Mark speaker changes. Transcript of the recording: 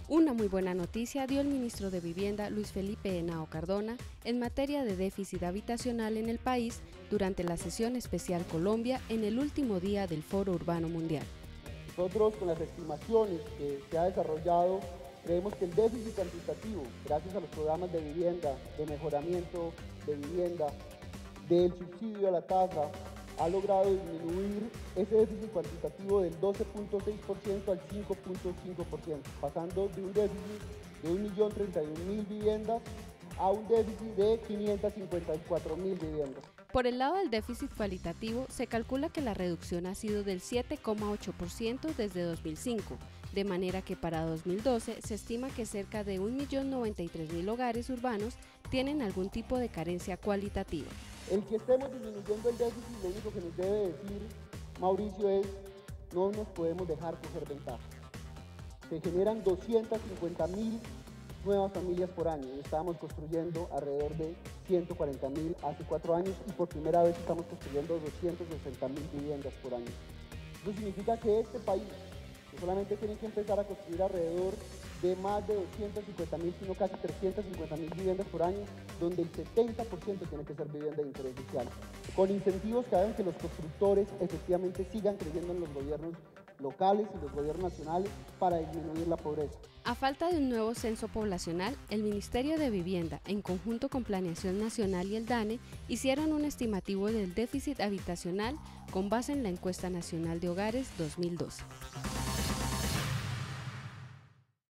Speaker 1: Una muy buena noticia dio el ministro de Vivienda, Luis Felipe Henao Cardona, en materia de déficit habitacional en el país durante la sesión especial Colombia en el último día del Foro Urbano Mundial.
Speaker 2: Nosotros, con las estimaciones que se ha desarrollado, creemos que el déficit cuantitativo, gracias a los programas de vivienda, de mejoramiento de vivienda, del subsidio a la tasa, ha logrado disminuir ese déficit cuantitativo del 12.6% al 5.5%, pasando de un déficit de 1.031.000 viviendas a un déficit de 554.000 viviendas.
Speaker 1: Por el lado del déficit cualitativo, se calcula que la reducción ha sido del 7,8% desde 2005, de manera que para 2012 se estima que cerca de 1.093.000 hogares urbanos tienen algún tipo de carencia cualitativa.
Speaker 2: El que estemos disminuyendo el déficit, lo único que nos debe decir, Mauricio, es no nos podemos dejar coger ventaja. Se generan 250.000 nuevas familias por año y estábamos construyendo alrededor de 140.000 hace 4 años y por primera vez estamos construyendo 260.000 viviendas por año. Eso significa que este país no solamente tiene que empezar a construir alrededor de más de 250.000, sino casi 350.000 viviendas por año, donde el 70% tiene que ser vivienda de interés social, con incentivos que hagan que los constructores efectivamente sigan creyendo en los gobiernos locales y los gobiernos nacionales para disminuir la pobreza.
Speaker 1: A falta de un nuevo censo poblacional, el Ministerio de Vivienda, en conjunto con Planeación Nacional y el DANE, hicieron un estimativo del déficit habitacional con base en la Encuesta Nacional de Hogares 2012.